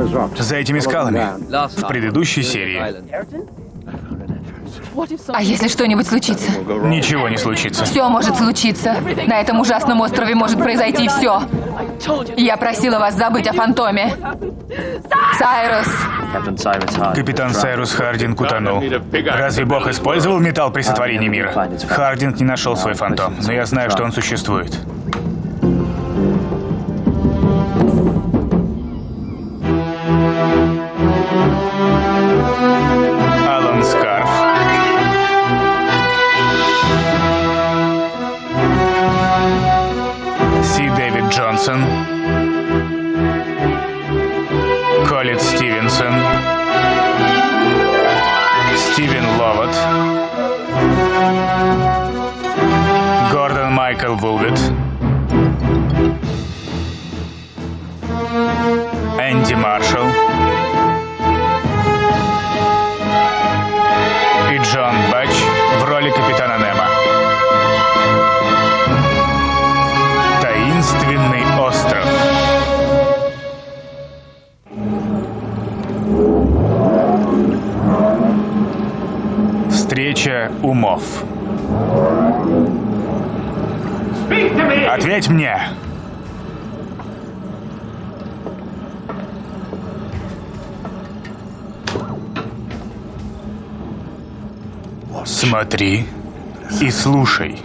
За этими скалами. В предыдущей серии. А если что-нибудь случится? Ничего не случится. Все может случиться. На этом ужасном острове может произойти все. Я просила вас забыть о фантоме. Сайрус! Капитан Сайрус Хардинг утонул. Разве Бог использовал металл при сотворении мира? Хардинг не нашел свой фантом, но я знаю, что он существует. Алан Скарф. Си Дэвид Джонсон. Колет Стивенсон. Стивен Ловат. Гордон Майкл Вулвит. Энди Маршалл. И Джон Бач в роли капитана Немо. Таинственный остров. Встреча умов. Ответь мне! Смотри и слушай.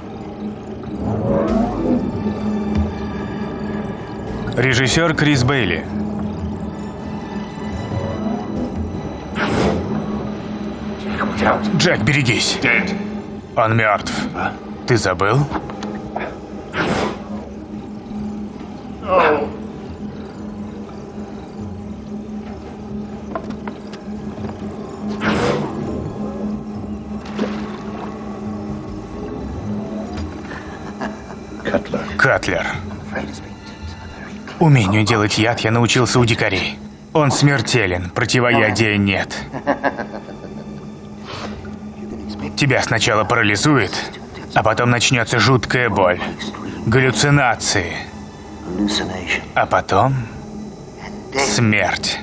Режиссер Крис Бейли. Джек, берегись. Он мертв. Ты забыл? Катлер. Умению делать яд я научился у дикарей. Он смертелен, противоядия нет. Тебя сначала парализует, а потом начнется жуткая боль, галлюцинации, а потом смерть.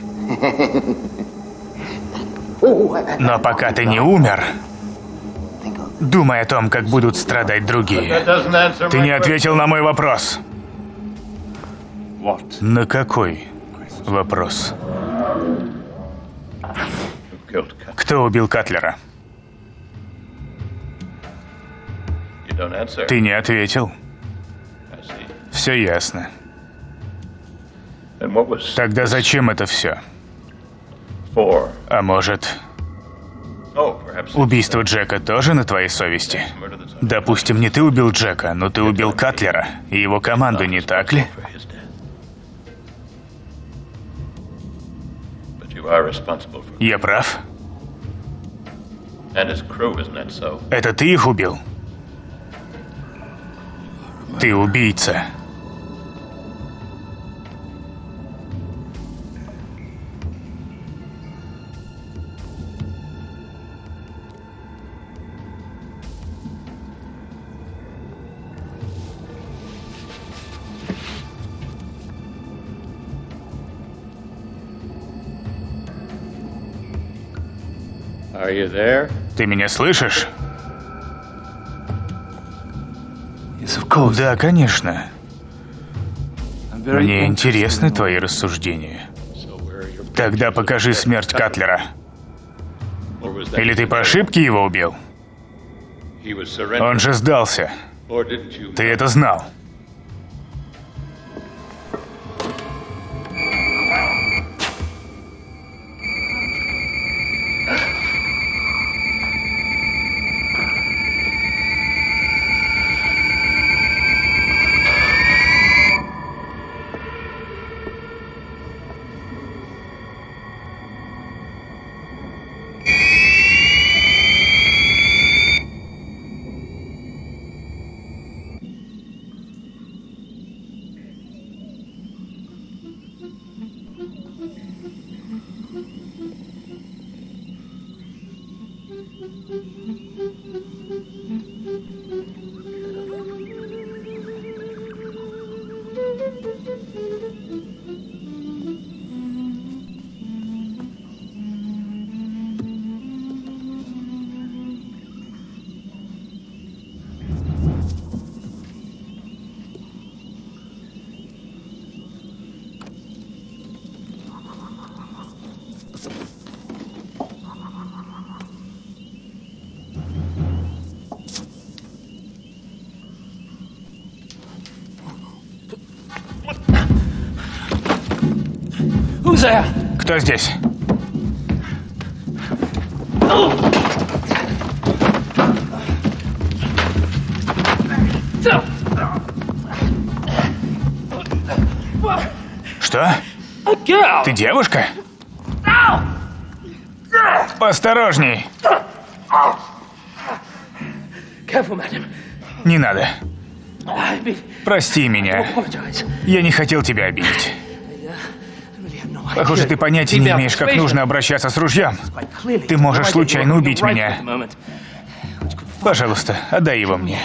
Но пока ты не умер, думай о том, как будут страдать другие. Ты не ответил на мой вопрос. На какой вопрос? Кто убил Катлера? Ты не ответил. Все ясно. Тогда зачем это все? А может, убийство Джека тоже на твоей совести? Допустим, не ты убил Джека, но ты убил Катлера и его команду, не так ли? Я прав? Это ты их убил? Ты убийца. Ты меня слышишь? Да, конечно. Мне интересны твои рассуждения. Тогда покажи смерть Катлера. Или ты по ошибке его убил? Он же сдался. Ты это знал. Кто здесь? Что? Ты девушка? Осторожней. Не надо. Прости меня. Я не хотел тебя обидеть. Похоже, ты понятия не имеешь, как нужно обращаться с ружьем. Ты можешь случайно убить меня. Пожалуйста, отдай его мне.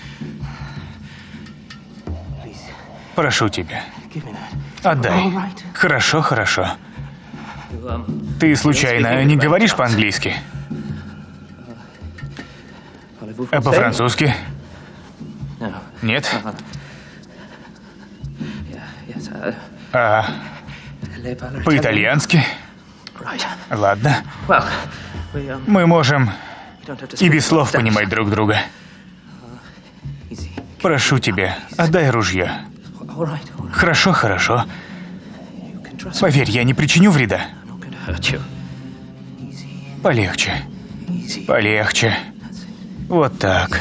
Прошу тебя. Отдай. Хорошо, хорошо. Ты случайно не говоришь по-английски? А по-французски? Нет? А по-итальянски? Ладно. Мы можем и без слов понимать друг друга. Прошу тебя, отдай ружье. Хорошо, хорошо. Поверь, я не причиню вреда. Полегче. Полегче. Вот так.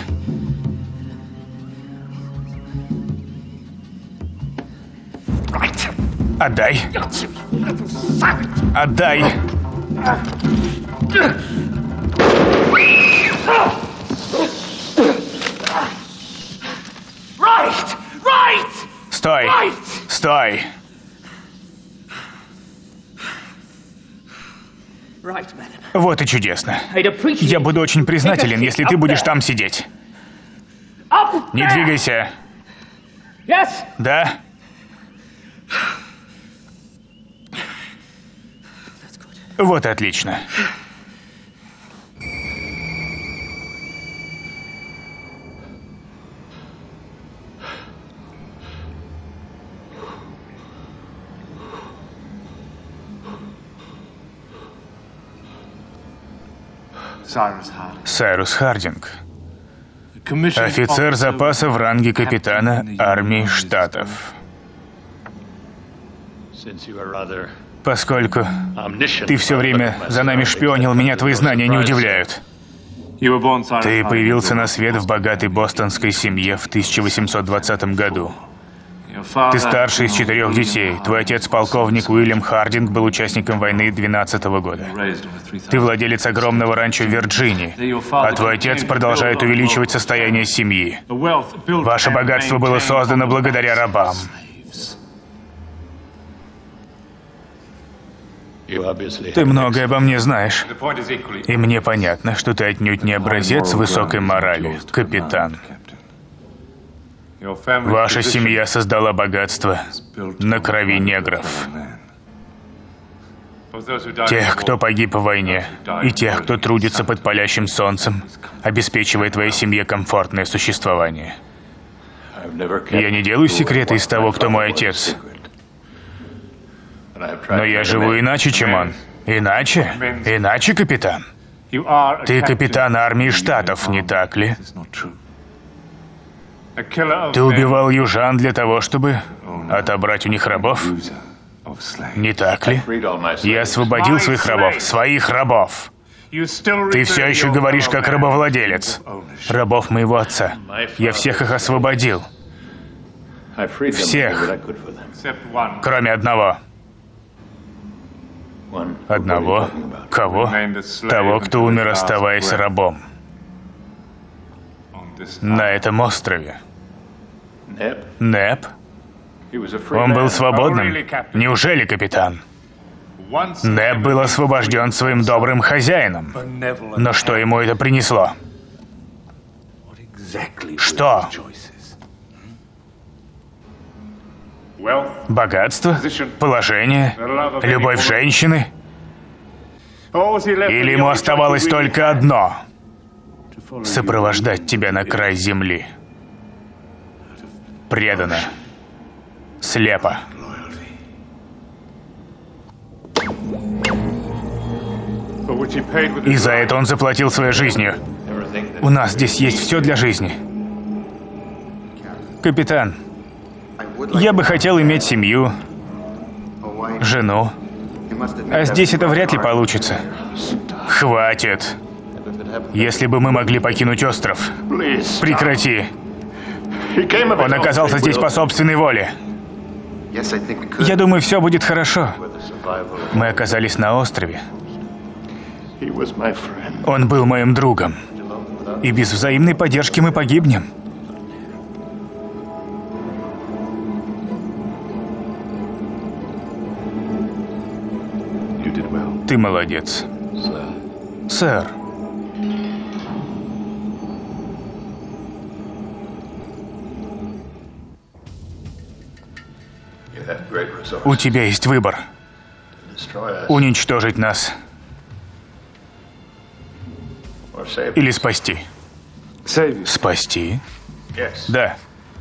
Отдай. Отдай. Стой. Стой. Вот и чудесно. Я буду очень признателен, если ты будешь там сидеть. Не двигайся. Да? Вот и отлично. Сайрус Хардинг. Офицер запаса в ранге капитана армии Штатов. Поскольку ты все время за нами шпионил, меня твои знания не удивляют. Ты появился на свет в богатой бостонской семье в 1820 году. Ты старший из 4 детей. Твой отец, полковник Уильям Хардинг, был участником войны 12-го года. Ты владелец огромного ранчо в Вирджинии, а твой отец продолжает увеличивать состояние семьи. Ваше богатство было создано благодаря рабам. Ты многое обо мне знаешь. И мне понятно, что ты отнюдь не образец высокой морали, капитан. Ваша семья создала богатство на крови негров. Тех, кто погиб в войне, и тех, кто трудится под палящим солнцем, обеспечивая твоей семье комфортное существование. Я не делаю секрета из того, кто мой отец. Но я живу иначе, чем он. Иначе? Иначе, капитан? Ты капитан армии Штатов, не так ли? Ты убивал южан для того, чтобы отобрать у них рабов? Не так ли? Я освободил своих рабов. Своих рабов! Ты все еще говоришь как рабовладелец. Рабов моего отца. Я всех их освободил. Всех. Кроме одного. Одного? Кого? Того, кто умер, оставаясь рабом. На этом острове. Неп? Он был свободным? Неужели, капитан? Неп был освобожден своим добрым хозяином. Но что ему это принесло? Что? Богатство? Положение? Любовь женщины? Или ему оставалось только одно — сопровождать тебя на край земли? Преданно. Слепо. И за это он заплатил своей жизнью. У нас здесь есть все для жизни. Капитан, я бы хотел иметь семью, жену, А здесь это вряд ли получится. Хватит. Если бы мы могли покинуть остров. Прекрати. Он оказался здесь по собственной воле. Я думаю, все будет хорошо. Мы оказались на острове. Он был моим другом. И без взаимной поддержки мы погибнем. Ты молодец. Сэр. У тебя есть выбор. Уничтожить нас. Или спасти. Спасти? Да.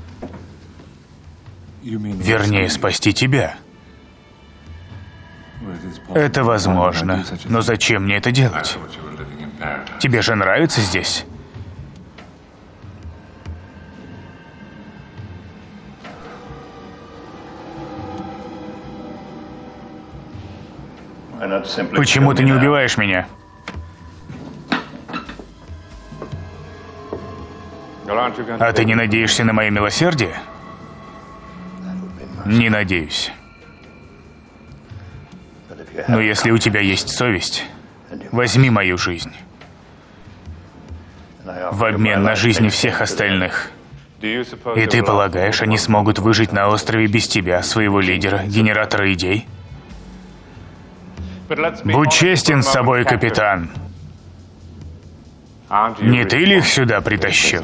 Вернее, спасти тебя. Это возможно. Но зачем мне это делать? Тебе же нравится здесь? Почему ты не убиваешь меня? А ты не надеешься на мое милосердие? Не надеюсь. Но если у тебя есть совесть, возьми мою жизнь. В обмен на жизни всех остальных. И ты полагаешь, они смогут выжить на острове без тебя, своего лидера, генератора идей? Будь честен с собой, капитан. Не ты ли их сюда притащил?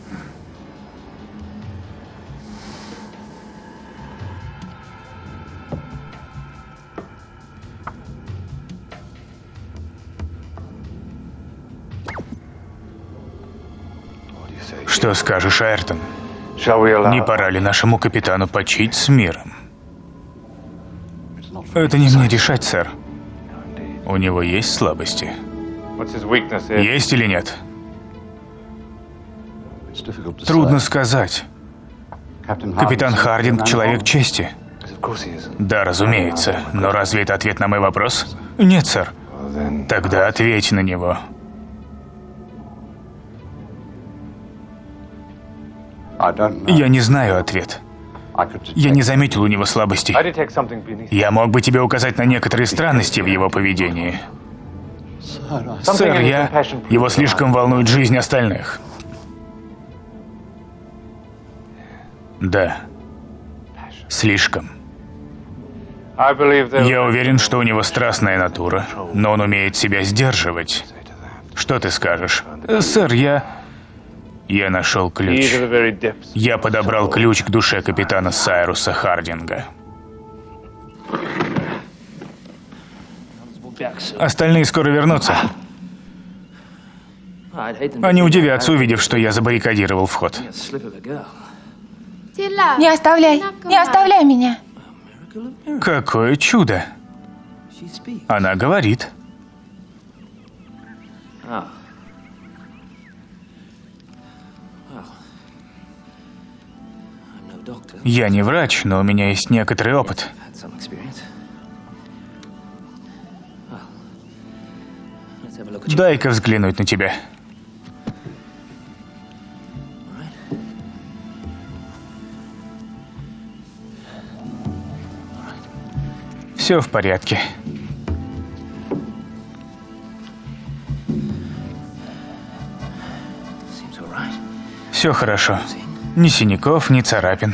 Что скажешь, Айртон? Не пора ли нашему капитану почить с миром? Это не мне решать, сэр. У него есть слабости? Есть или нет? Трудно сказать. Капитан Хардинг — человек чести. Да, разумеется. Но разве это ответ на мой вопрос? Нет, сэр. Тогда ответь на него. Я не знаю ответ. Я не заметил у него слабостей. Я мог бы тебе указать на некоторые странности в его поведении. Сэр, его слишком волнует жизнь остальных. Да. Слишком. Я уверен, что у него страстная натура, но он умеет себя сдерживать. Что ты скажешь? Сэр, Я нашел ключ. Я подобрал ключ к душе капитана Сайруса Хардинга. Остальные скоро вернутся. Они удивятся, увидев, что я забаррикадировал вход. Не оставляй меня. Какое чудо! Она говорит. Я не врач, но у меня есть некоторый опыт. Дай-ка взглянуть на тебя. Все в порядке. Все хорошо. Ни синяков, ни царапин.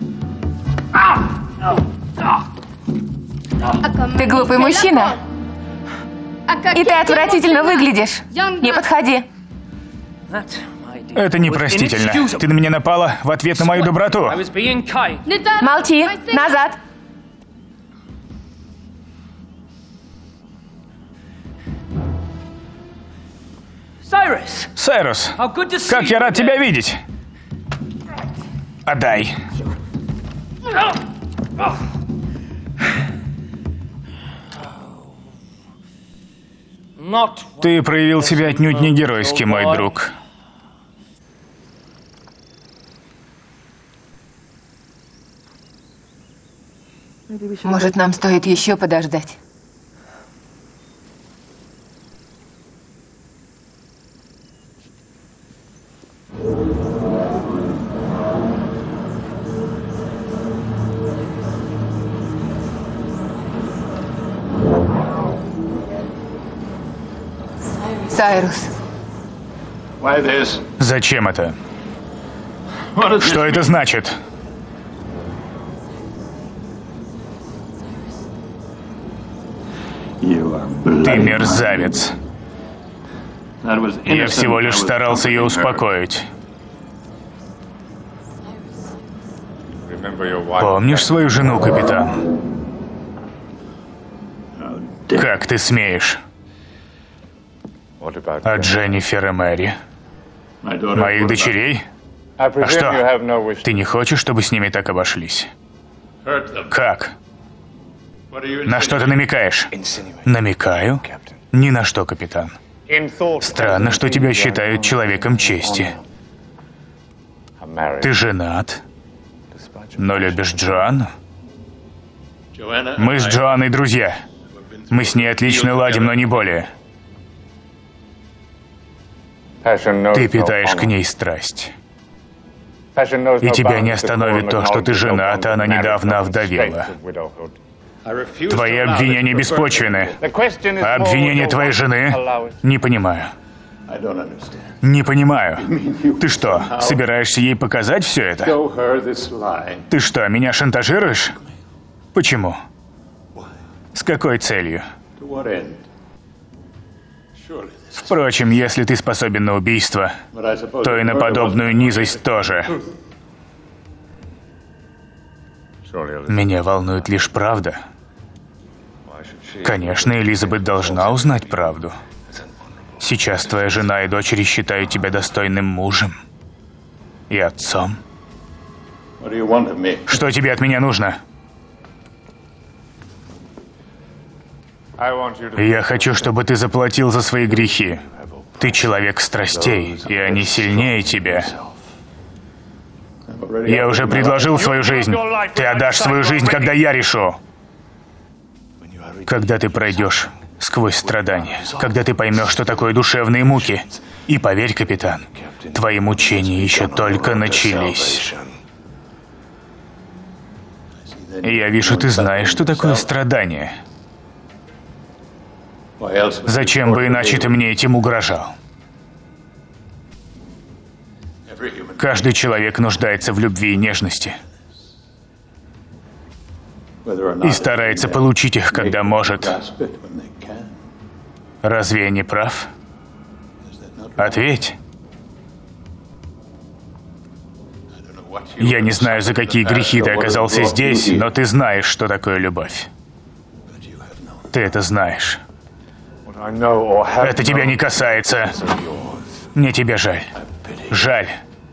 Ты глупый мужчина. И ты отвратительно выглядишь. Не подходи. Это непростительно. Ты на меня напала в ответ на мою доброту. Молчи. Назад. Сайрус, как я рад тебя видеть. Отдай. Ты проявил себя отнюдь не геройски, мой друг. Может, нам стоит еще подождать? Сайрус. Зачем это? Что это значит? Ты мерзавец. Я всего лишь старался ее успокоить. Помнишь свою жену, капитан? Как ты смеешь? А Дженнифер и Мэри? Моих дочерей? А что? Ты не хочешь, чтобы с ними так обошлись? Как? На что ты намекаешь? Намекаю? Ни на что, капитан. Странно, что тебя считают человеком чести. Ты женат, но любишь Джоанну? Мы с Джоанной друзья. Мы с ней отлично ладим, но не более. Ты питаешь к ней страсть. И тебя не остановит то, что ты женат, а она недавно овдовела. Твои обвинения беспочвены. А обвинения твоей жены? Не понимаю. Не понимаю. Ты что, собираешься ей показать все это? Ты что, меня шантажируешь? Почему? С какой целью? Впрочем, если ты способен на убийство, то и на подобную низость тоже. Меня волнует лишь правда. Конечно, Элизабет должна узнать правду. Сейчас твоя жена и дочери считают тебя достойным мужем и отцом. Что тебе от меня нужно? Я хочу, чтобы ты заплатил за свои грехи. Ты человек страстей, и они сильнее тебя. Я уже предложил свою жизнь. Ты отдашь свою жизнь, когда я решу. Когда ты пройдешь сквозь страдания, когда ты поймешь, что такое душевные муки. И поверь, капитан, твои мучения еще только начались. Я вижу, ты знаешь, что такое страдание. Зачем бы иначе ты мне этим угрожал? Каждый человек нуждается в любви и нежности. И старается получить их, когда может. Разве я не прав? Ответь. Я не знаю, за какие грехи ты оказался здесь, но ты знаешь, что такое любовь. Ты это знаешь. Это тебя не касается. Мне тебя жаль. Жаль.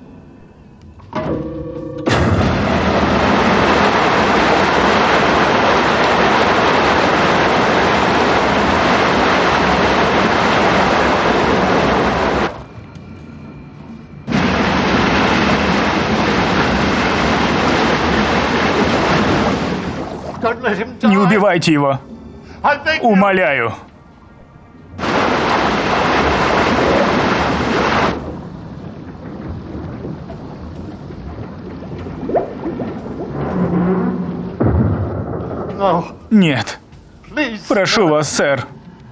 Не убивайте его. Умоляю. Нет. Прошу вас, сэр.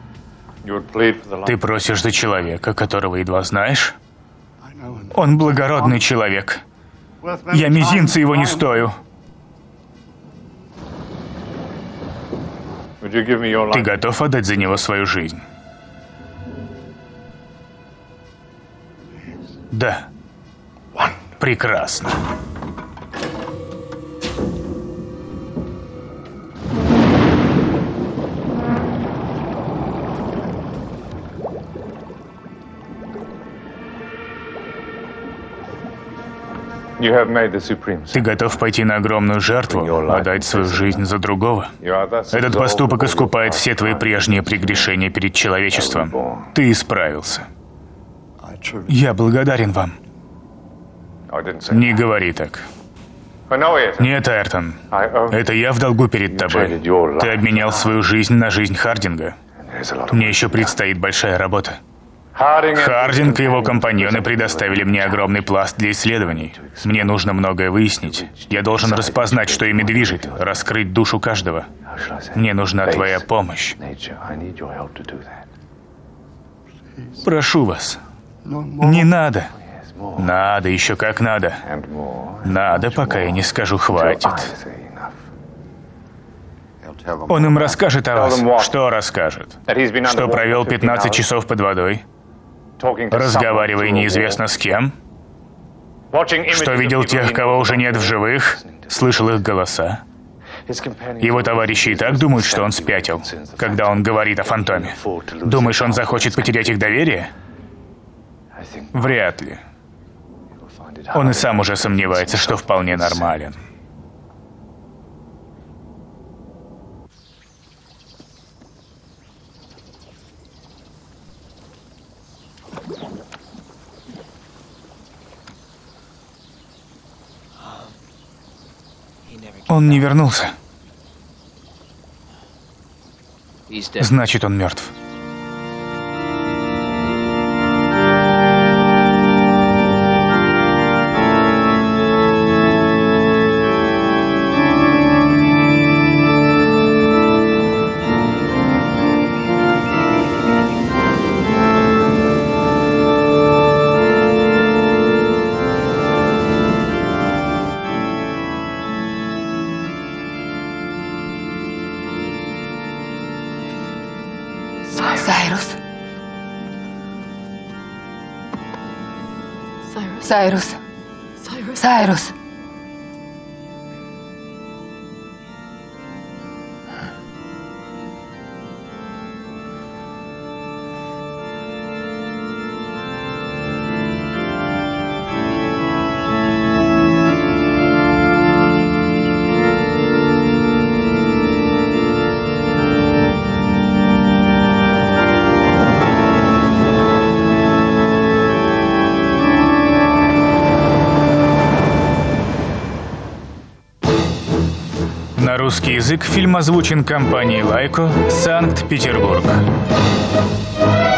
Ты просишь за человека, которого едва знаешь? Он благородный человек. Я мизинца его не стою. Ты готов отдать за него свою жизнь? Да. Прекрасно. Ты готов пойти на огромную жертву, отдать свою жизнь за другого? Этот поступок искупает все твои прежние прегрешения перед человечеством. Ты исправился. Я благодарен вам. Не говори так. Нет, Айртон. Это я в долгу перед тобой. Ты обменял свою жизнь на жизнь Хардинга. Мне еще предстоит большая работа. Хардинг и его компаньоны предоставили мне огромный пласт для исследований. Мне нужно многое выяснить. Я должен распознать, что ими движет, раскрыть душу каждого. Мне нужна твоя помощь. Прошу вас. Не надо. Надо, еще как надо. Надо, пока я не скажу «хватит». Он им расскажет о вас. Что расскажет? Что провел 15 часов под водой, разговаривая неизвестно с кем? Что видел тех, кого уже нет в живых, слышал их голоса? Его товарищи и так думают, что он спятил, когда он говорит о фантоме. Думаешь, он захочет потерять их доверие? Вряд ли. Он и сам уже сомневается, что вполне нормален. Он не вернулся. Значит, он мертв. Сайрус. Сайрус. На русский язык фильм озвучен компанией «Лайко», Санкт-Петербург.